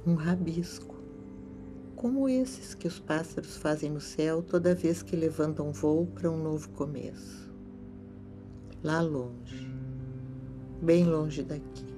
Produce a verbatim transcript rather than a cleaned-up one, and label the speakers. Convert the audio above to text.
Speaker 1: um rabisco, como esses que os pássaros fazem no céu toda vez que levantam voo para um novo começo. Lá longe, bem longe daqui.